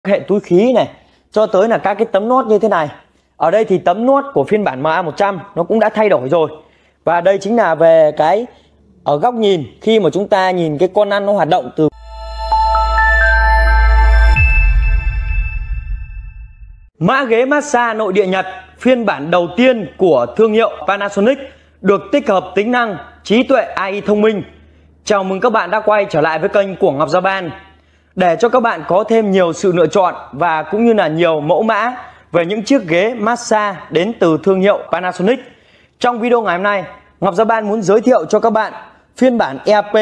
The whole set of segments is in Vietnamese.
hệ túi khí này cho tới là các cái tấm nót như thế này. Ở đây thì tấm nót của phiên bản MA100 nó cũng đã thay đổi rồi. Và đây chính là về cái ở góc nhìn khi mà chúng ta nhìn cái con lăn nó hoạt động từ mã ghế massage nội địa Nhật phiên bản đầu tiên của thương hiệu Panasonic được tích hợp tính năng trí tuệ AI thông minh. Chào mừng các bạn đã quay trở lại với kênh của Ngọc Gia Ban. Để cho các bạn có thêm nhiều sự lựa chọn và cũng như là nhiều mẫu mã về những chiếc ghế massage đến từ thương hiệu Panasonic. Trong video ngày hôm nay, Ngọc Gia Ban muốn giới thiệu cho các bạn phiên bản EAP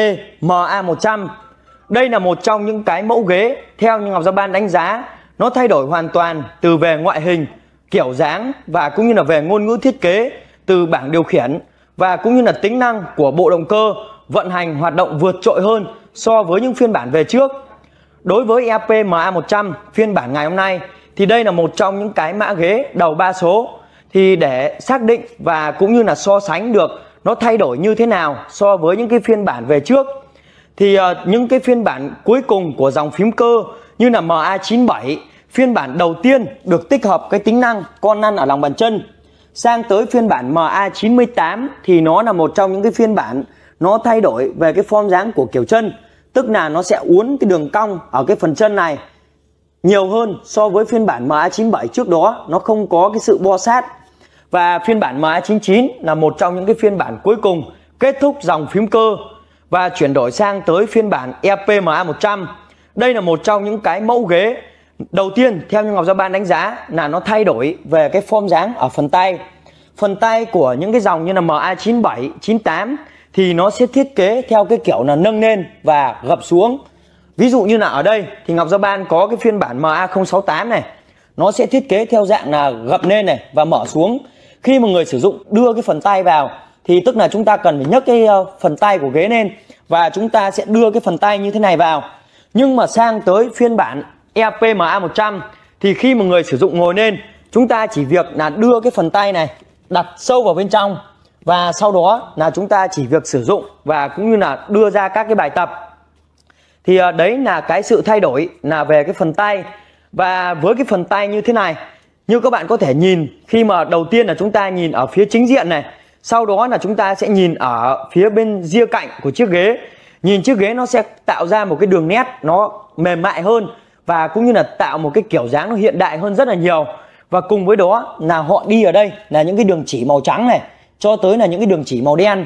MA100. Đây là một trong những cái mẫu ghế theo như Ngọc Gia Ban đánh giá nó thay đổi hoàn toàn từ về ngoại hình, kiểu dáng và cũng như là về ngôn ngữ thiết kế, từ bảng điều khiển và cũng như là tính năng của bộ động cơ vận hành hoạt động vượt trội hơn so với những phiên bản về trước. Đối với EAP MA100 phiên bản ngày hôm nay thì đây là một trong những cái mã ghế đầu 3 số. Thì để xác định và cũng như là so sánh được nó thay đổi như thế nào so với những cái phiên bản về trước, thì những cái phiên bản cuối cùng của dòng phím cơ như là MA97, phiên bản đầu tiên được tích hợp cái tính năng con lăn ở lòng bàn chân, sang tới phiên bản MA98 thì nó là một trong những cái phiên bản nó thay đổi về cái form dáng của kiểu chân, tức là nó sẽ uốn cái đường cong ở cái phần chân này nhiều hơn so với phiên bản MA97 trước đó, nó không có cái sự bo sát. Và phiên bản MA99 là một trong những cái phiên bản cuối cùng kết thúc dòng phím cơ và chuyển đổi sang tới phiên bản EAP MA100. Đây là một trong những cái mẫu ghế đầu tiên theo như Ngọc Gia Ban đánh giá là nó thay đổi về cái form dáng ở phần tay. Phần tay của những cái dòng như là MA97, 98 thì nó sẽ thiết kế theo cái kiểu là nâng lên và gập xuống. Ví dụ như là ở đây thì Ngọc Gia Ban có cái phiên bản MA068 này, nó sẽ thiết kế theo dạng là gập lên này và mở xuống. Khi mà người sử dụng đưa cái phần tay vào thì tức là chúng ta cần phải nhấc cái phần tay của ghế lên và chúng ta sẽ đưa cái phần tay như thế này vào. Nhưng mà sang tới phiên bản EAP MA100 thì khi mà người sử dụng ngồi lên, chúng ta chỉ việc là đưa cái phần tay này đặt sâu vào bên trong và sau đó là chúng ta chỉ việc sử dụng và cũng như là đưa ra các cái bài tập. Thì đấy là cái sự thay đổi là về cái phần tay. Và với cái phần tay như thế này, như các bạn có thể nhìn khi mà đầu tiên là chúng ta nhìn ở phía chính diện này, sau đó là chúng ta sẽ nhìn ở phía bên ria cạnh của chiếc ghế. Nhìn chiếc ghế nó sẽ tạo ra một cái đường nét nó mềm mại hơn và cũng như là tạo một cái kiểu dáng nó hiện đại hơn rất là nhiều. Và cùng với đó là họ đi ở đây là những cái đường chỉ màu trắng này cho tới là những cái đường chỉ màu đen.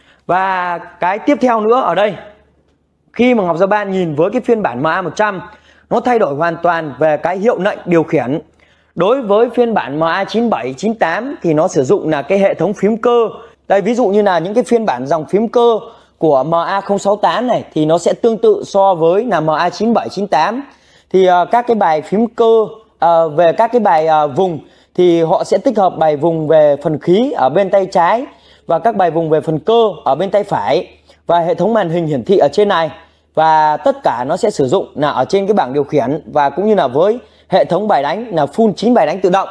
Và cái tiếp theo nữa ở đây, khi mà Ngọc Gia Ban nhìn với cái phiên bản MA100, nó thay đổi hoàn toàn về cái hiệu lệnh điều khiển. Đối với phiên bản MA97, 98 thì nó sử dụng là cái hệ thống phím cơ. Đây ví dụ như là những cái phiên bản dòng phím cơ của MA068 này thì nó sẽ tương tự so với là MA97, 98. Thì các cái bài phím cơ về các cái bài vùng thì họ sẽ tích hợp bài vùng về phần khí ở bên tay trái và các bài vùng về phần cơ ở bên tay phải, và hệ thống màn hình hiển thị ở trên này. Và tất cả nó sẽ sử dụng là ở trên cái bảng điều khiển và cũng như là với hệ thống bài đánh là full 9 bài đánh tự động.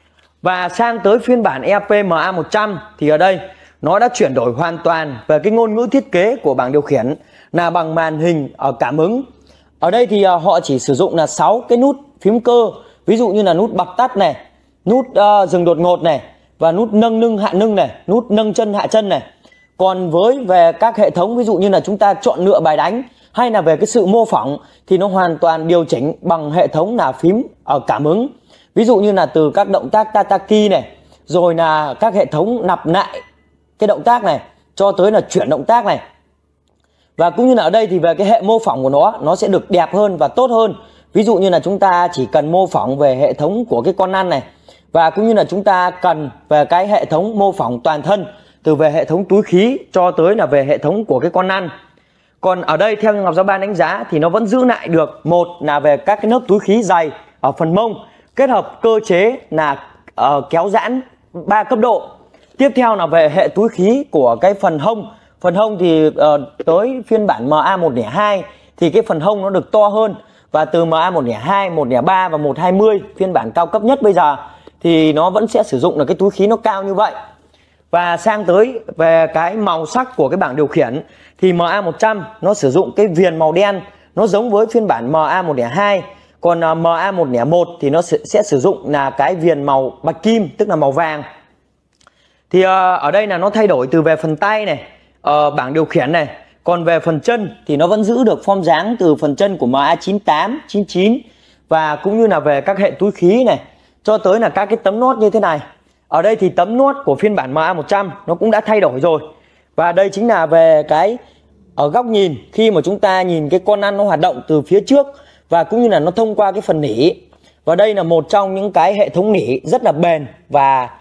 Và sang tới phiên bản EAP MA100 thì ở đây nó đã chuyển đổi hoàn toàn về cái ngôn ngữ thiết kế của bảng điều khiển là bằng màn hình ở cảm ứng. Ở đây thì họ chỉ sử dụng là 6 cái nút phím cơ, ví dụ như là nút bật tắt này, nút dừng đột ngột này, và nút nâng lưng hạ lưng này, nút nâng chân hạ chân này. Còn với về các hệ thống ví dụ như là chúng ta chọn lựa bài đánh hay là về cái sự mô phỏng thì nó hoàn toàn điều chỉnh bằng hệ thống là phím ở cảm ứng. Ví dụ như là từ các động tác tataki này, rồi là các hệ thống lặp lại cái động tác này cho tới là chuyển động tác này. Và cũng như là ở đây thì về cái hệ mô phỏng của nó sẽ được đẹp hơn và tốt hơn. Ví dụ như là chúng ta chỉ cần mô phỏng về hệ thống của cái con lăn này, và cũng như là chúng ta cần về cái hệ thống mô phỏng toàn thân, từ về hệ thống túi khí cho tới là về hệ thống của cái con lăn. Còn ở đây theo Ngọc Gia Ban đánh giá thì nó vẫn giữ lại được, một là về các cái lớp túi khí dày ở phần mông kết hợp cơ chế là kéo giãn 3 cấp độ. Tiếp theo là về hệ túi khí của cái phần hông. Phần hông thì tới phiên bản MA102 thì cái phần hông nó được to hơn, và từ MA102, 103 và 120 phiên bản cao cấp nhất bây giờ thì nó vẫn sẽ sử dụng là cái túi khí nó cao như vậy. Và sang tới về cái màu sắc của cái bảng điều khiển thì MA100 nó sử dụng cái viền màu đen, nó giống với phiên bản MA102. Còn MA101 thì nó sẽ sử dụng là cái viền màu bạch kim, tức là màu vàng. Thì ở đây là nó thay đổi từ về phần tay này, bảng điều khiển này. Còn về phần chân thì nó vẫn giữ được form dáng từ phần chân của MA98, 99 và cũng như là về các hệ túi khí này, cho tới là các cái tấm nốt như thế này. Ở đây thì tấm nốt của phiên bản MA100 nó cũng đã thay đổi rồi. Và đây chính là về cái ở góc nhìn khi mà chúng ta nhìn cái con lăn nó hoạt động từ phía trước và cũng như là nó thông qua cái phần nỉ. Và đây là một trong những cái hệ thống nỉ rất là bền và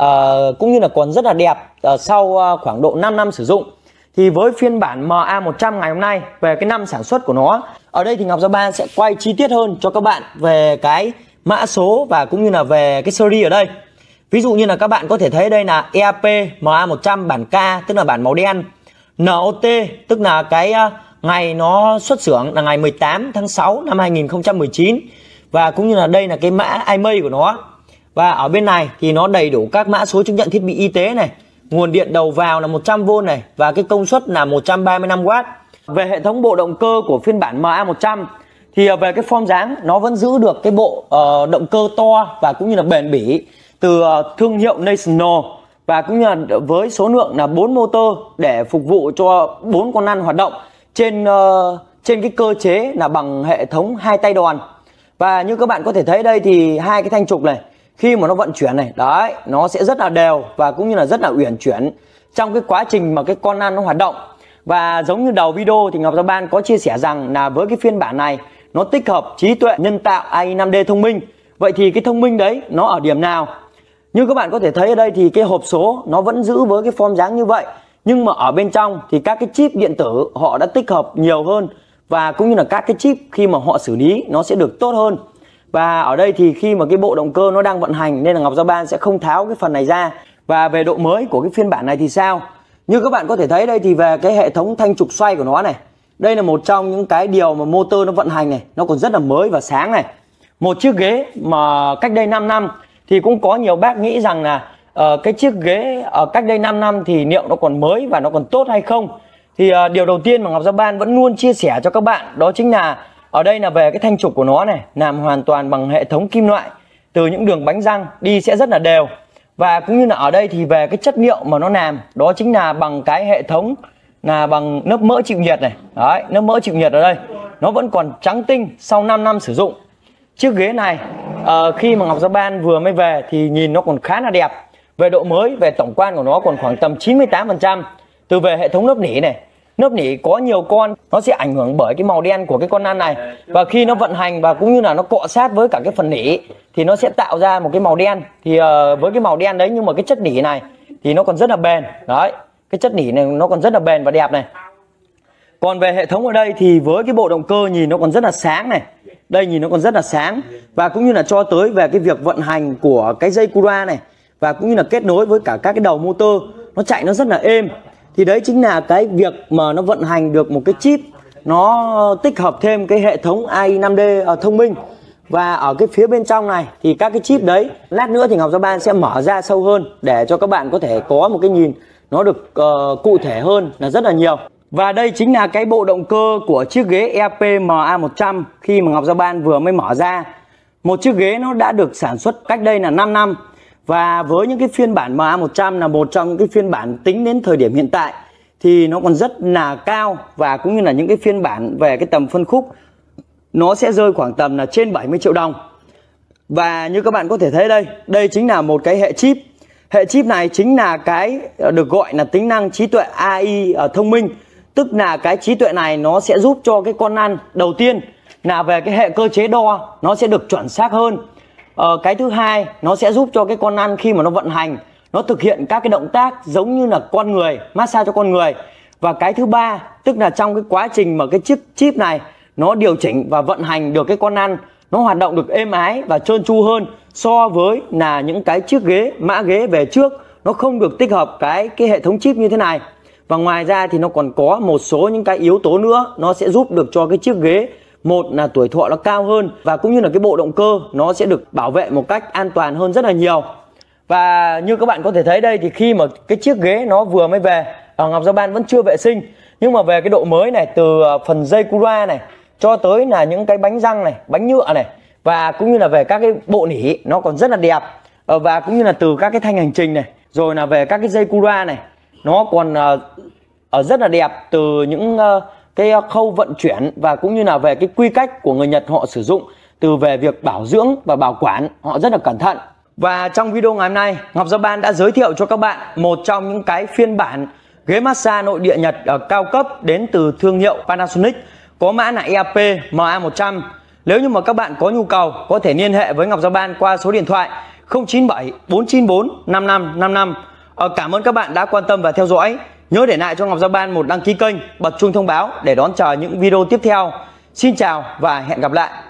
cũng như là còn rất là đẹp sau khoảng độ 5 năm sử dụng. Thì với phiên bản MA100 ngày hôm nay về cái năm sản xuất của nó, ở đây thì Ngọc Gia Ban sẽ quay chi tiết hơn cho các bạn về cái mã số và cũng như là về cái series ở đây. Ví dụ như là các bạn có thể thấy đây là EAP MA100 bản K, tức là bản màu đen. NOT tức là cái ngày nó xuất xưởng là ngày 18 tháng 6 năm 2019. Và cũng như là đây là cái mã IMEI của nó. Và ở bên này thì nó đầy đủ các mã số chứng nhận thiết bị y tế này. Nguồn điện đầu vào là 100V này và cái công suất là 135W. Về hệ thống bộ động cơ của phiên bản MA100 thì về cái form dáng nó vẫn giữ được cái bộ động cơ to và cũng như là bền bỉ từ thương hiệu National, và cũng như là với số lượng là 4 motor để phục vụ cho 4 con lăn hoạt động trên cái cơ chế là bằng hệ thống 2 tay đòn. Và như các bạn có thể thấy đây thì hai cái thanh trục này khi mà nó vận chuyển này, đấy, nó sẽ rất là đều và cũng như là rất là uyển chuyển trong cái quá trình mà cái con lăn nó hoạt động. Và giống như đầu video thì Ngọc Gia Ban có chia sẻ rằng là với cái phiên bản này nó tích hợp trí tuệ nhân tạo AI 5D thông minh. Vậy thì cái thông minh đấy nó ở điểm nào? Như các bạn có thể thấy ở đây thì cái hộp số nó vẫn giữ với cái form dáng như vậy, nhưng mà ở bên trong thì các cái chip điện tử họ đã tích hợp nhiều hơn và cũng như là các cái chip khi mà họ xử lý nó sẽ được tốt hơn. Và ở đây thì khi mà cái bộ động cơ nó đang vận hành nên là Ngọc Gia Ban sẽ không tháo cái phần này ra. Và về độ mới của cái phiên bản này thì sao? Như các bạn có thể thấy đây thì về cái hệ thống thanh trục xoay của nó này, đây là một trong những cái điều mà motor nó vận hành này, nó còn rất là mới và sáng này. Một chiếc ghế mà cách đây 5 năm thì cũng có nhiều bác nghĩ rằng là cái chiếc ghế ở cách đây 5 năm thì liệu nó còn mới và nó còn tốt hay không. Thì điều đầu tiên mà Ngọc Gia Ban vẫn luôn chia sẻ cho các bạn đó chính là ở đây là về cái thanh trục của nó này, làm hoàn toàn bằng hệ thống kim loại, từ những đường bánh răng đi sẽ rất là đều. Và cũng như là ở đây thì về cái chất liệu mà nó làm đó chính là bằng cái hệ thống là bằng lớp mỡ chịu nhiệt này. Đấy, lớp mỡ chịu nhiệt ở đây nó vẫn còn trắng tinh sau 5 năm sử dụng. Chiếc ghế này khi mà Ngọc Gia Ban vừa mới về thì nhìn nó còn khá là đẹp. Về độ mới, về tổng quan của nó còn khoảng tầm 98%. Từ về hệ thống lớp nỉ này, lớp nỉ có nhiều con nó sẽ ảnh hưởng bởi cái màu đen của cái con lăn này. Và khi nó vận hành và cũng như là nó cọ sát với cả cái phần nỉ thì nó sẽ tạo ra một cái màu đen. Thì với cái màu đen đấy nhưng mà cái chất nỉ này thì nó còn rất là bền. Đấy, cái chất nỉ này nó còn rất là bền và đẹp này. Còn về hệ thống ở đây thì với cái bộ động cơ nhìn nó còn rất là sáng này. Đây nhìn nó còn rất là sáng. Và cũng như là cho tới về cái việc vận hành của cái dây Cura này, và cũng như là kết nối với cả các cái đầu motor, nó chạy nó rất là êm. Thì đấy chính là cái việc mà nó vận hành được một cái chip, nó tích hợp thêm cái hệ thống AI 5D thông minh. Và ở cái phía bên trong này thì các cái chip đấy lát nữa thì Ngọc Gia Ban sẽ mở ra sâu hơn để cho các bạn có thể có một cái nhìn nó được cụ thể hơn là rất là nhiều. Và đây chính là cái bộ động cơ của chiếc ghế EAP MA100 khi mà Ngọc Gia Ban vừa mới mở ra. Một chiếc ghế nó đã được sản xuất cách đây là 5 năm. Và với những cái phiên bản MA100 là một trong những cái phiên bản tính đến thời điểm hiện tại thì nó còn rất là cao. Và cũng như là những cái phiên bản về cái tầm phân khúc nó sẽ rơi khoảng tầm là trên 70 triệu đồng. Và như các bạn có thể thấy đây, đây chính là một cái hệ chip. Hệ chip này chính là cái được gọi là tính năng trí tuệ AI thông minh. Tức là cái trí tuệ này nó sẽ giúp cho cái con lăn đầu tiên là về cái hệ cơ chế đo nó sẽ được chuẩn xác hơn. Cái thứ hai nó sẽ giúp cho cái con lăn khi mà nó vận hành nó thực hiện các cái động tác giống như là con người, massage cho con người. Và cái thứ ba tức là trong cái quá trình mà cái chiếc chip này nó điều chỉnh và vận hành được cái con lăn nó hoạt động được êm ái và trơn tru hơn so với là những cái chiếc ghế, mã ghế về trước nó không được tích hợp cái hệ thống chip như thế này. Và ngoài ra thì nó còn có một số những cái yếu tố nữa nó sẽ giúp được cho cái chiếc ghế, một là tuổi thọ nó cao hơn và cũng như là cái bộ động cơ nó sẽ được bảo vệ một cách an toàn hơn rất là nhiều. Và như các bạn có thể thấy đây thì khi mà cái chiếc ghế nó vừa mới về, Ngọc Gia Ban vẫn chưa vệ sinh, nhưng mà về cái độ mới này từ phần dây Cura này cho tới là những cái bánh răng này, bánh nhựa này, và cũng như là về các cái bộ nỉ nó còn rất là đẹp. Và cũng như là từ các cái thanh hành trình này, rồi là về các cái dây Cura này, nó còn rất là đẹp, từ những cái khâu vận chuyển và cũng như là về cái quy cách của người Nhật họ sử dụng, từ về việc bảo dưỡng và bảo quản họ rất là cẩn thận. Và trong video ngày hôm nay, Ngọc Japan đã giới thiệu cho các bạn một trong những cái phiên bản ghế massage nội địa Nhật cao cấp đến từ thương hiệu Panasonic, có mã là EAP MA100. Nếu như mà các bạn có nhu cầu có thể liên hệ với Ngọc Japan qua số điện thoại 097 494 5555. Cảm ơn các bạn đã quan tâm và theo dõi. Nhớ để lại cho Ngọc Japan một đăng ký kênh, bật chuông thông báo để đón chờ những video tiếp theo. Xin chào và hẹn gặp lại.